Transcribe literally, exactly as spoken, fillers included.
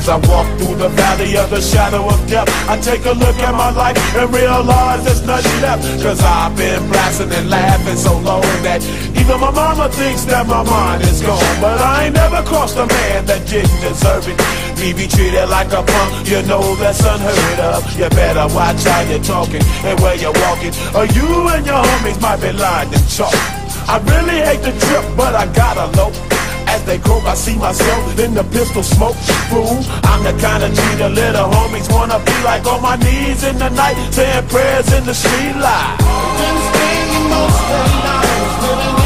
As I walk through the valley of the shadow of death, I take a look at my life and realize there's nothing left. Cause I've been blasting and laughing so long that even my mama thinks that my mind is gone. But I ain't never crossed a man that didn't deserve it. Me be treated like a punk, you know that's unheard of. You better watch how you're talking and where you're walking, or you and your homies might be lying to chalk. I really hate the trip, but I gotta low. As they croak, I see myself in the pistol smoke. Fool, I'm the kind of G the little homies wanna be like, on my knees in the night, saying prayers in the street light. Been spending most of the night living